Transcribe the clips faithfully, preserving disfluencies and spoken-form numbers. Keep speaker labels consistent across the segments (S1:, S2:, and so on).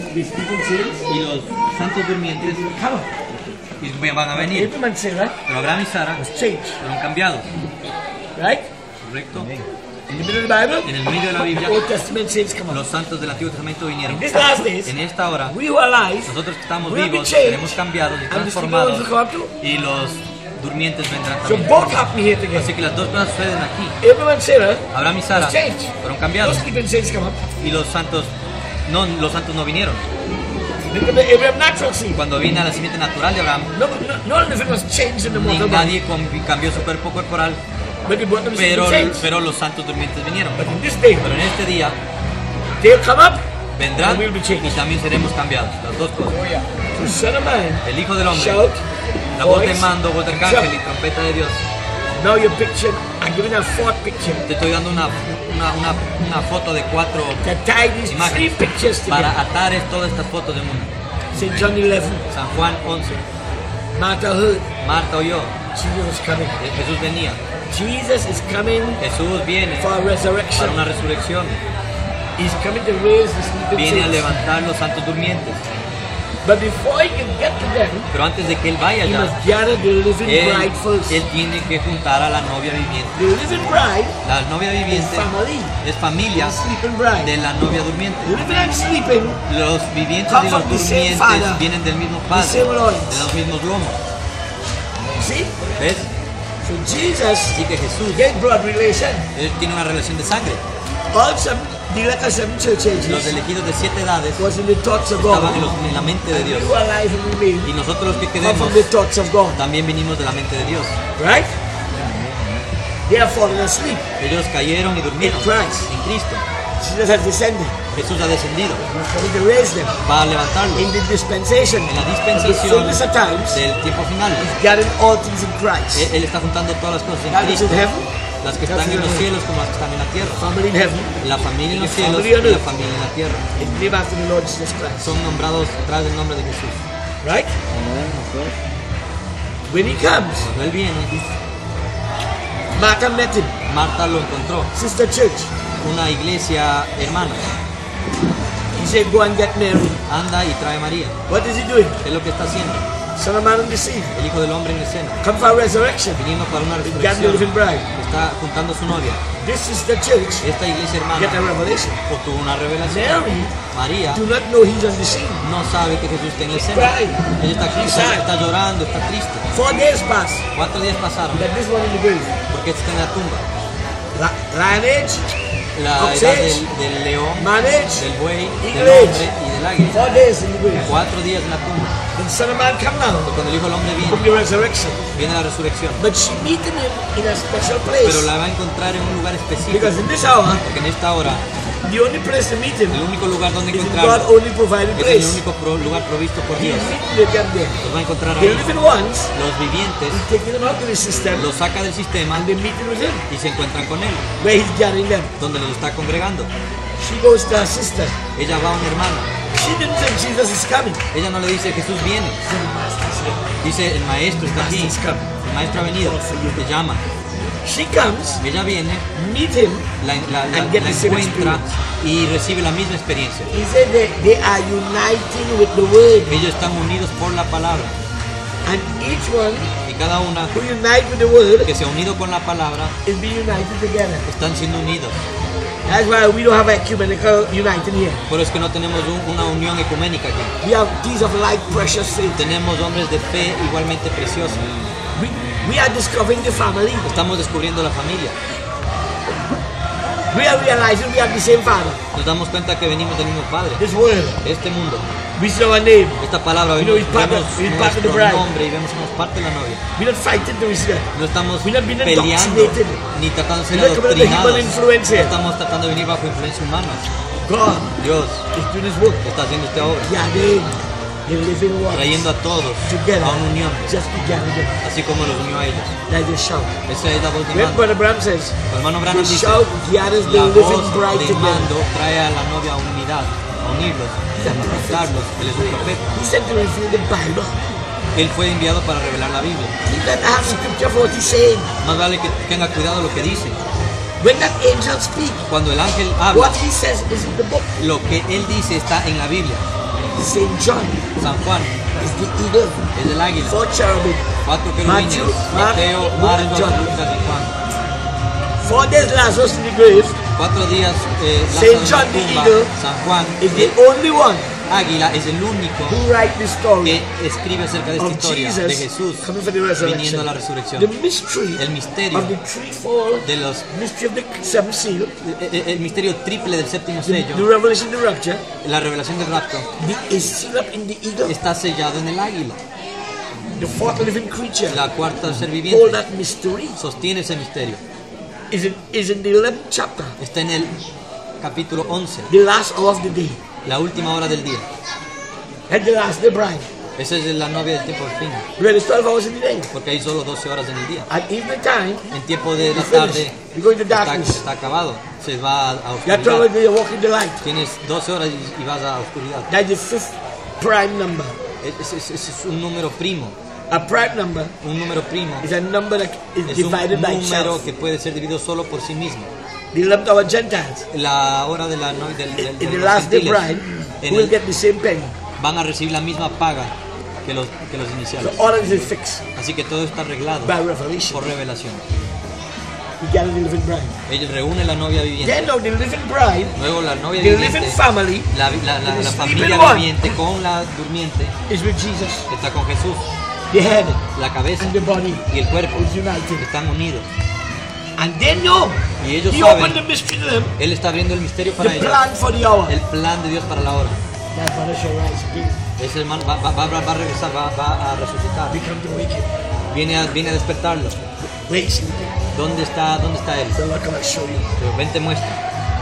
S1: the sleeping saints,
S2: y los santos durmientes
S1: come.
S2: y van a venir.
S1: Abraham and Sarah
S2: Pero Abraham y Sara
S1: was changed,
S2: fueron cambiados,
S1: right?
S2: ¿correcto?
S1: In the middle of the Bible,
S2: En el medio de la Biblia,
S1: the Old Testament saints come on.
S2: los santos del Antiguo Testamento vinieron.
S1: In these last days,
S2: En esta hora,
S1: we who are alive
S2: nosotros que estamos
S1: will be
S2: vivos
S1: changed,
S2: seremos cambiados y
S1: and the sleeping
S2: transformados,
S1: ones will come up too.
S2: y los durmientes vendrán
S1: So
S2: también.
S1: both happen here together.
S2: Así que las dos cosas suceden aquí.
S1: Abraham and Sarah
S2: Abraham y Sara
S1: was changed.
S2: fueron
S1: Those
S2: cambiados
S1: sleeping saints come up.
S2: y los santos no, los santos no vinieron.
S1: Look at the Abraham natural seed.
S2: Cuando viene a la simiente natural de Abraham,
S1: No, no, no one of them was changed in the
S2: ni
S1: mortal body,
S2: nadie com- cambió su cuerpo corporal,
S1: but they brought them
S2: pero,
S1: sleeping saints.
S2: pero los santos durmientes vinieron.
S1: But in this day,
S2: Pero en este día
S1: they'll come up.
S2: vendrán
S1: And we'll be changed.
S2: y también seremos cambiados. Las dos cosas.
S1: So Son of Man,
S2: El Hijo del Hombre,
S1: shout,
S2: la voz de
S1: voice,
S2: mando, voz de arcángel y trompeta de Dios.
S1: now your picture, I'm giving a fourth picture
S2: Te estoy dando una, una, una, una foto de cuatro
S1: to tie these three
S2: imágenes
S1: pictures
S2: para
S1: together.
S2: atar es- todas estas fotos de mundo.
S1: Saint John eleven,
S2: San Juan once,
S1: Martha heard
S2: Marta oyó,
S1: Jesus is coming.
S2: eh, Jesús venía.
S1: Jesus is coming
S2: Jesús viene
S1: for a resurrection.
S2: para una resurrección.
S1: He's coming to raise the sleeping
S2: Viene a
S1: saints.
S2: levantar los santos durmientes.
S1: But before he can get to them,
S2: Pero antes de que Él vaya
S1: he
S2: allá,
S1: must gather the living bride
S2: Él,
S1: first.
S2: él tiene que juntar a la novia viviente.
S1: The living bride
S2: La novia
S1: is
S2: viviente
S1: family.
S2: es familia
S1: The sleeping bride.
S2: de la novia durmiente.
S1: The living and sleeping,
S2: Los vivientes
S1: Come
S2: y los
S1: from the same
S2: durmientes
S1: father,
S2: vienen del mismo
S1: the
S2: padre,
S1: same loins.
S2: de los mismos lomos.
S1: see?
S2: ¿Ves?
S1: So Jesus,
S2: Así que Jesús,
S1: get blood relation.
S2: Él tiene una relación de sangre.
S1: All some, the letter seven church
S2: Los
S1: ages
S2: elegidos de siete edades
S1: was in the thoughts of
S2: estaban en,
S1: God.
S2: los- en la mente de Dios.
S1: You are alive and remain.
S2: Y nosotros los que
S1: Come
S2: quedemos
S1: from the thoughts of God.
S2: también venimos de la mente de Dios.
S1: Right? They are fallen asleep.
S2: Ellos cayeron y durmieron
S1: In Christ.
S2: en Cristo.
S1: Jesus has descended.
S2: Jesús ha descendido.
S1: He's coming to raise them.
S2: Va a levantarlos.
S1: In the dispensation,
S2: En la
S1: of the
S2: dispensación
S1: fullness of times,
S2: del tiempo final.
S1: gathering all things in Christ.
S2: Él, Él está juntando todas las cosas en
S1: That is in
S2: Cristo.
S1: heaven,
S2: Las que están en los cielos como las que están en la tierra.
S1: family in heaven,
S2: La familia en los
S1: The
S2: cielos
S1: family on
S2: y la
S1: earth.
S2: familia en la tierra.
S1: is named after the Lord Jesus Christ.
S2: Son nombrados detrás del nombre de Jesús.
S1: Right? When he comes,
S2: Cuando Él viene,
S1: Martha met him,
S2: Marta lo encontró.
S1: sister church.
S2: Una iglesia hermana.
S1: He said, go and get Mary.
S2: Anda y trae a María.
S1: What is he doing?
S2: ¿Qué es lo que está haciendo?
S1: Son of Man on the scene.
S2: El Hijo del Hombre en escena.
S1: Come for a resurrection.
S2: Viniendo para una
S1: Gather the
S2: resurrección.
S1: living bride.
S2: Está juntando a su novia.
S1: This is the church.
S2: Esta iglesia
S1: Get a
S2: hermana
S1: revelation.
S2: obtuvo una revelación.
S1: Mary
S2: María
S1: do not know he's on the scene.
S2: no sabe que Jesús está en la escena.
S1: Crying.
S2: Ella está,
S1: She's
S2: está,
S1: sad.
S2: está llorando, está triste.
S1: Four days pass.
S2: Cuatro días pasaron
S1: That this one in the grave.
S2: porque está en la tumba.
S1: La- Lion age,
S2: La
S1: Ox
S2: edad
S1: age,
S2: del, del león,
S1: man age,
S2: del buey,
S1: eagle
S2: del
S1: age.
S2: hombre y del águila.
S1: Four days in the grave.
S2: Cuatro días en la tumba.
S1: Then Son of Man come now
S2: Cuando el Hijo del Hombre
S1: from
S2: viene,
S1: the resurrection.
S2: viene la resurrección.
S1: But she meeting him in a special
S2: Pero
S1: place.
S2: la va a encontrar en un lugar específico.
S1: Because in this hour,
S2: Porque en esta hora,
S1: the only place to meet him
S2: el único lugar donde
S1: is in God
S2: encontrarlo
S1: only provided
S2: es en el
S1: place.
S2: único pro- lugar provisto por
S1: He's
S2: Dios.
S1: meeting them there.
S2: Los va a encontrar
S1: The
S2: ahí.
S1: living ones,
S2: Los vivientes
S1: he's taking them out of the system
S2: los saca del sistema
S1: and they're meeting with him
S2: y se encuentran con él,
S1: where he's gathering them.
S2: donde los está congregando.
S1: She goes to her sister.
S2: Ella va a una hermana.
S1: She didn't say Jesus is coming.
S2: Ella no le dice Jesús viene.
S1: She said, the Master's here.
S2: Dice el maestro está aquí.
S1: Master's coming.
S2: El maestro ha venido. Te llama.
S1: She comes,
S2: Ella viene,
S1: meet him.
S2: la, la- la-
S1: And get
S2: la
S1: the same
S2: encuentra
S1: experience.
S2: y recibe la misma experiencia.
S1: He said they, they are uniting with the word.
S2: Ellos están unidos por la palabra.
S1: And each one
S2: Y cada una
S1: who unite with the word
S2: que se ha unido con la palabra
S1: is being united together.
S2: están siendo unidos.
S1: That's why we don't have ecumenical uniting here.
S2: Por eso es que no tenemos un- una unión ecuménica aquí.
S1: We have these of like precious faith.
S2: Tenemos hombres de fe igualmente preciosos.
S1: We, we are discovering the family.
S2: Estamos descubriendo la familia.
S1: We are realizing we have the same father.
S2: Nos damos cuenta que venimos del mismo Padre.
S1: This world.
S2: Este mundo,
S1: We see our name.
S2: esta palabra,
S1: You know,
S2: vemos,
S1: it's part of-
S2: vemos
S1: it's part of the
S2: nuestro
S1: bride.
S2: nombre y vemos que somos parte de la novia.
S1: We're not fighting to receive.
S2: No estamos
S1: We're not being
S2: peleando
S1: indoctrinated.
S2: ni tratando de ser
S1: We're not coming under
S2: adoctrinados.
S1: human influence
S2: No
S1: here.
S2: estamos tratando de venir bajo influencia humana.
S1: God
S2: Dios
S1: is doing His work.
S2: está haciendo esta obra,
S1: Gathering the living ones
S2: trayendo a todos
S1: together.
S2: a una unión,
S1: Just be gathered.
S2: así como los unió a ellos.
S1: Like they shout.
S2: Esa es la voz de
S1: When
S2: mando.
S1: Brother Bram says,
S2: El hermano
S1: the
S2: Branham dice,
S1: shout gathers the
S2: la
S1: living
S2: voz
S1: bride
S2: de
S1: together.
S2: mando trae a la novia a unidad, a unirlos, a juntarlos. Él es un profeta.
S1: He sent to reveal the Bible.
S2: Él fue enviado para revelar la Biblia.
S1: He doesn't have scripture for what he's saying.
S2: Más vale que tenga cuidado lo que dice.
S1: When that angel speaks,
S2: Cuando el ángel habla,
S1: what he says is in the book.
S2: lo que él dice está en la Biblia.
S1: Saint John
S2: San Juan
S1: is the eagle.
S2: es el águila.
S1: Four cherubim.
S2: Cuatro querubines.
S1: Matthew, Mark,
S2: Mateo,
S1: Luke,
S2: Marcos,
S1: John.
S2: Lucas y Juan.
S1: Four days Lazarus in the grave
S2: Cuatro días eh,
S1: Saint
S2: Lázaro
S1: John
S2: en
S1: the
S2: la tumba.
S1: eagle
S2: San Juan,
S1: is the
S2: el
S1: only one
S2: águila, es el único
S1: who write the story
S2: que escribe acerca de esta
S1: of
S2: historia de
S1: Jesus
S2: Jesús
S1: coming for the
S2: viniendo
S1: resurrection.
S2: a la resurrección.
S1: The mystery
S2: El misterio
S1: of the threefold
S2: de los
S1: mystery of the seventh seal,
S2: el, el- el misterio triple del séptimo
S1: the, the
S2: sello,
S1: revelation of the rapture,
S2: la revelación del rapto,
S1: the, is sealed up in the eagle,
S2: está sellado en el águila.
S1: the fourth living creature.
S2: La cuarta ser
S1: All
S2: viviente
S1: that mystery
S2: sostiene ese misterio.
S1: is in, is in the eleventh chapter,
S2: Está en el capítulo once,
S1: the last hour of the day,
S2: la última hora del día.
S1: and the last the bride.
S2: Esa es la novia del tiempo del fin,
S1: Where there's twelve hours in the day.
S2: porque hay solo doce horas en el día.
S1: At evening time,
S2: En tiempo de la
S1: you
S2: tarde
S1: finish. You go into
S2: está,
S1: darkness.
S2: está acabado, se va a, a
S1: You have twelve
S2: oscuridad.
S1: hours, you walk in the light.
S2: Tienes doce horas y, y vas a oscuridad.
S1: That's the fifth prime number.
S2: Ese es, es- es un número primo.
S1: A prime number
S2: Un número primo
S1: is a number that is
S2: es un
S1: divided by
S2: número
S1: itself.
S2: que puede ser dividido solo por sí mismo.
S1: The eleventh hour Gentiles.
S2: La hora de la noche del, del,
S1: In
S2: de
S1: the
S2: los
S1: last day
S2: gentiles
S1: bride,
S2: en
S1: will
S2: el-
S1: get the same penny.
S2: van a recibir la misma paga que los, que los
S1: So
S2: iniciales.
S1: all of this is fixed
S2: Así que todo está arreglado
S1: by revelation.
S2: por revelación.
S1: You gather the living bride.
S2: Ellos reúnen la novia viviente.
S1: Then now the living bride,
S2: Luego la novia
S1: the
S2: viviente,
S1: living family
S2: la, la, la,
S1: the
S2: la
S1: sleeping
S2: familia
S1: one.
S2: viviente con la durmiente
S1: is with Jesus.
S2: está con Jesús.
S1: The head
S2: La cabeza
S1: and the body
S2: y el cuerpo
S1: is united.
S2: están unidos.
S1: And they know.
S2: Y ellos
S1: He
S2: saben,
S1: opened the mystery to them.
S2: Él está abriendo el misterio para
S1: The
S2: ellos.
S1: plan for the hour.
S2: El plan de Dios para la hora.
S1: That brother shall rise again.
S2: Ese hermano va, va, va, va a regresar, va, va a resucitar.
S1: We come to wake him.
S2: Viene a, viene a despertarlo.
S1: Where is sleeping?
S2: ¿Dónde está, dónde está él?
S1: So what can I show you?
S2: Pero ven, te muestra.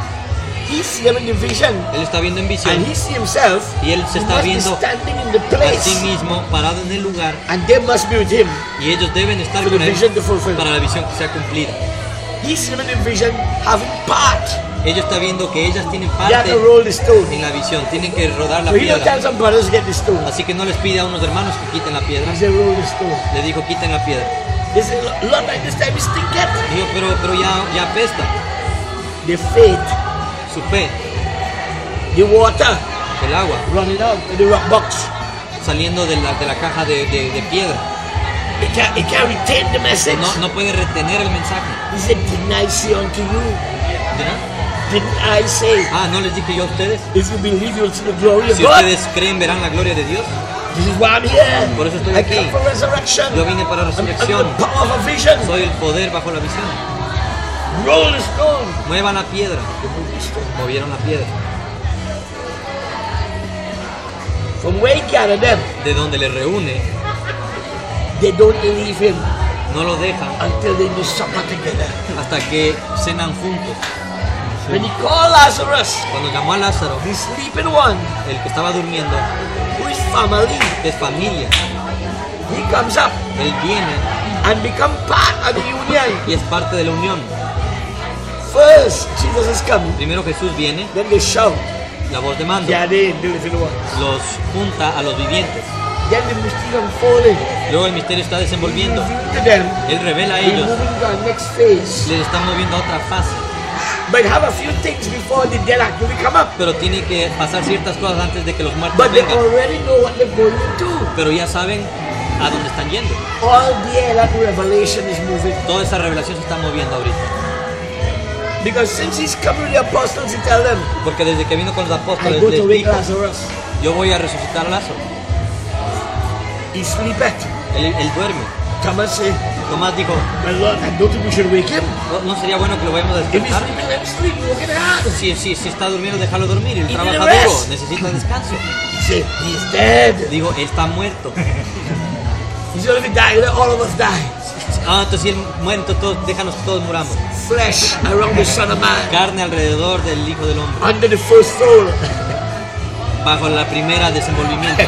S1: He see him in the vision.
S2: Él está viendo en visión
S1: And he see himself.
S2: y él se
S1: He
S2: está
S1: must be
S2: viendo
S1: standing in the
S2: a sí
S1: place.
S2: mismo parado en el lugar
S1: And they must be with him.
S2: y ellos deben estar
S1: For
S2: con
S1: the
S2: él
S1: vision to fulfill.
S2: para la visión que sea cumplida.
S1: He see him in the vision having part.
S2: Ellos están viendo que ellas tienen
S1: They have
S2: parte
S1: to roll the stone.
S2: en la visión, tienen que rodar la
S1: So he don't tell
S2: piedra.
S1: some brothers to get the stone.
S2: Así que no les pide a unos hermanos que quiten la piedra.
S1: He said, roll the stone.
S2: Le dijo, quiten la piedra.
S1: They say, Lord, like this time is stinking.
S2: Dijo, pero, pero ya, ya apesta.
S1: The faith,
S2: Su fe,
S1: the water
S2: el agua,
S1: running out of the rock box.
S2: saliendo de la, de la caja de, de- de piedra.
S1: It can't, it can't retain the message.
S2: No, no puede retener el mensaje.
S1: He said, didn't I say unto you?
S2: ¿Verdad?
S1: Didn't I say?
S2: Ah, ¿no les dije yo a ustedes?
S1: If you believe, you'll see the glory of
S2: Si
S1: God.
S2: ustedes creen, verán la gloria de Dios.
S1: This is why I'm here.
S2: Por eso estoy
S1: I
S2: aquí.
S1: come for resurrection.
S2: Yo vine para
S1: I'm, I'm
S2: resurrección.
S1: the power of a vision.
S2: Soy el poder bajo la visión.
S1: Roll the stone.
S2: Muevan la piedra.
S1: They moved the stone.
S2: Movieron la piedra.
S1: From where he gathered them,
S2: De donde le reúne,
S1: they don't leave him
S2: no lo dejan
S1: until they do supper together.
S2: hasta que cenan juntos.
S1: When he called Lazarus,
S2: Cuando llamó a Lázaro,
S1: the sleeping one,
S2: el que estaba durmiendo,
S1: who is family,
S2: que es familia,
S1: he comes up
S2: él viene
S1: and become part of the union.
S2: y es parte de la unión.
S1: First, Jesus is coming.
S2: Primero Jesús viene,
S1: Then they shout,
S2: la voz de mando,
S1: gather in the living ones.
S2: los junta a los vivientes.
S1: Then the mystery unfolding.
S2: Luego el misterio está desenvolviendo.
S1: Revealed to them,
S2: Él revela a
S1: we're
S2: ellos,
S1: moving to our next phase.
S2: les está moviendo a otra fase.
S1: But have a few things before the dead actually come up.
S2: Pero tiene que pasar ciertas cosas antes de que los muertos
S1: But they
S2: vengan.
S1: already know what they're going to do.
S2: Pero ya saben a dónde están yendo.
S1: All the that revelation is moving.
S2: Toda esa revelación se está moviendo ahorita.
S1: Because since he's come with the apostles, he tell them,
S2: Porque desde que vino con los
S1: I
S2: apóstoles
S1: go
S2: les
S1: to wake
S2: dijo,
S1: Lazarus.
S2: yo voy a resucitar a Lázaro.
S1: He sleepeth.
S2: Él, él duerme.
S1: Thomas said,
S2: Tomás dijo,
S1: well, Lord, I don't think we should wake him.
S2: no, no sería bueno que lo vayamos a
S1: If he's
S2: despertar.
S1: sleeping, let him sleep. Look at that.
S2: Si, si, si está durmiendo, déjalo dormir. Él
S1: He
S2: trabaja
S1: need a
S2: duro,
S1: rest.
S2: necesita descanso.
S1: He said, he's dead.
S2: Digo, él está muerto.
S1: He said, if he died, let all of us die.
S2: Ah, entonces si él muere, entonces todos, déjanos que todos muramos.
S1: Flesh around the Son of Man.
S2: Carne alrededor del Hijo del Hombre.
S1: Under the first soul.
S2: Bajo la primera desenvolvimiento.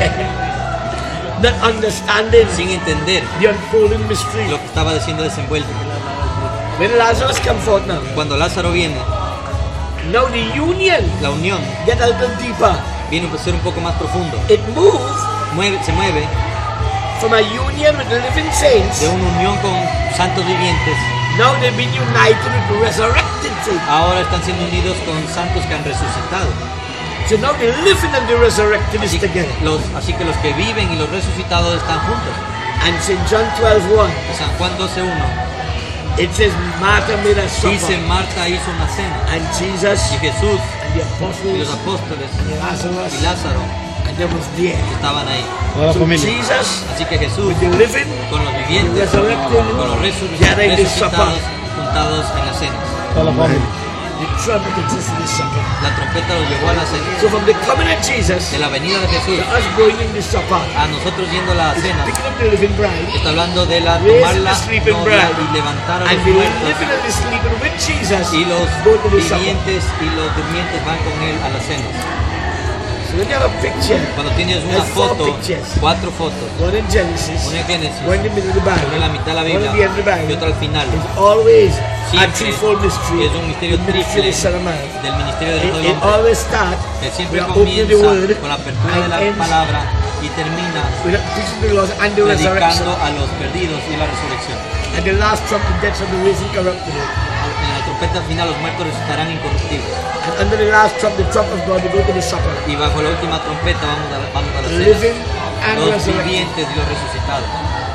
S1: Not understanding
S2: Sin entender
S1: the unfolding mystery.
S2: lo que estaba diciendo desenvuelto.
S1: When Lazarus come forth now,
S2: Cuando Lázaro viene,
S1: now the union
S2: la unión
S1: get a little deeper.
S2: viene a ser un poco más profundo.
S1: It moves
S2: Mueve, se mueve
S1: from a union with the living saints.
S2: de una unión con santos vivientes.
S1: Now they've been united with the resurrected saints.
S2: Ahora están siendo unidos con santos que han resucitado.
S1: So now the living and the resurrected is
S2: Así,
S1: together.
S2: los, así que los que viven y los resucitados están juntos.
S1: And Saint John twelve one,
S2: En San Juan doce uno
S1: it says Martha made a
S2: dice
S1: supper,
S2: Marta hizo una cena
S1: and Jesus
S2: y Jesús
S1: and the
S2: y los
S1: apostles
S2: apóstoles
S1: and Lazarus
S2: y Lázaro
S1: and them was there.
S2: estaban ahí.
S3: Toda la
S1: So
S3: familia.
S1: Jesus
S2: Así que Jesús
S1: with the living,
S2: con los
S1: the
S2: vivientes,
S1: resurrected,
S2: con los resu-
S1: gathered in the supper.
S2: resucitados juntados en la cena.
S3: Toda la familia.
S1: The trumpet exists in the supper.
S2: La trompeta los llevó a la cena.
S1: So from the coming of Jesus
S2: De la venida de Jesús
S1: to us going in the supper,
S2: a nosotros yendo a la cena,
S1: picking up the living bride,
S2: está hablando de la
S1: raising
S2: tomar la
S1: the sleeping
S2: novia
S1: bride,
S2: y levantar a
S1: and
S2: los
S1: the
S2: muertos.
S1: living and the sleeping with Jesus
S2: Y los
S1: go to the supper.
S2: vivientes y los durmientes van con él a la cena.
S1: So when you have a picture,
S2: Cuando tienes una
S1: There's four
S2: foto,
S1: pictures.
S2: cuatro fotos,
S1: one in Genesis,
S2: una en Génesis,
S1: one in the middle of the Bible,
S2: una en la mitad de la
S1: one
S2: Biblia
S1: at the end of the
S2: y
S1: Bible,
S2: otra al final.
S1: it's always a
S2: Siempre
S1: threefold mystery.
S2: es un misterio
S1: The mystery of
S2: triple
S1: the Son of Man.
S2: del ministerio del Hijo
S1: It,
S2: del
S1: it
S2: Hombre,
S1: always starts
S2: que siempre
S1: with opening the word
S2: comienza con la apertura de la
S1: and ends
S2: palabra y termina
S1: with preaching the lost and the resurrection.
S2: predicando a los perdidos y la resurrección.
S1: And the last trump, the dead shall be raised incorruptible.
S2: En la trompeta final los muertos resucitarán incorruptibles.
S1: And under the last trump, the trump of God, we go to the supper.
S2: Y bajo la última trompeta vamos a, vamos a la cena.
S1: Living and
S2: Los
S1: resurrected.
S2: vivientes y los resucitados.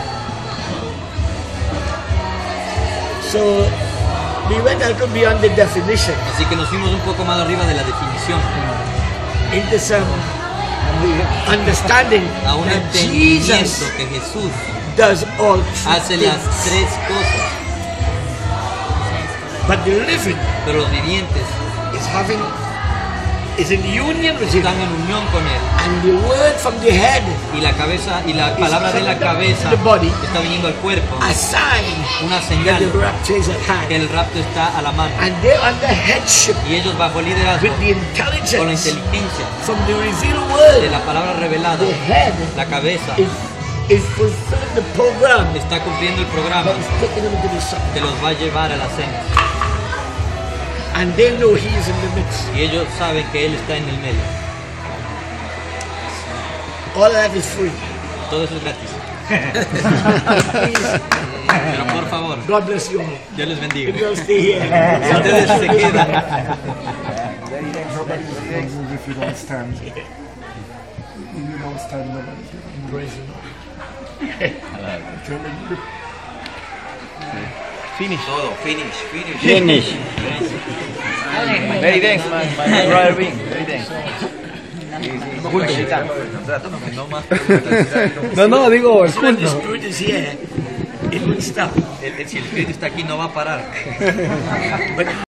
S1: So we went a little beyond the definition
S2: Así que nos fuimos un poco más arriba de la definición,
S1: into some understanding
S2: a un
S1: that
S2: entendimiento
S1: Jesus
S2: que Jesús
S1: does all three
S2: hace las
S1: things.
S2: tres cosas,
S1: But the living
S2: pero los vivientes
S1: is having is in union with him,
S2: están en unión con Él.
S1: and the word from the head,
S2: Y la cabeza y la palabra de la cabeza
S1: The body.
S2: está viniendo al cuerpo,
S1: a sign
S2: una
S1: that
S2: señal
S1: the rapture is at
S2: que
S1: hand.
S2: el rapto está a la mano.
S1: And they're under headship
S2: Y ellos bajo liderazgo,
S1: with the
S2: con la
S1: intelligence
S2: inteligencia
S1: from the revealed
S2: de
S1: word.
S2: la palabra revelada,
S1: The head
S2: la cabeza
S1: is, is fulfilling the program
S2: está cumpliendo el programa
S1: that is taking them into the supper.
S2: que los va a llevar a la cena.
S1: And they know he is in the midst.
S2: Y ellos saben que Él está en el medio.
S1: All that is free.
S2: Todo eso es gratis.
S1: Please,
S2: Pero por favor,
S1: God bless you all.
S2: Dios les bendiga.
S1: If you'll stay here.
S2: Si ustedes se quedan,
S4: If you don't stand, if you don't stand, nobody.
S1: Praise the Lord.
S5: Todo, finish, finish.
S3: Finish.
S5: Very dense, man. My brother being, very dense. Full shaitán. No más preguntas.
S3: No, no, digo, el
S1: So when the
S3: culto.
S1: Spirit is here, it will stop.
S2: el- el- si el Espíritu está aquí no va a parar.
S1: But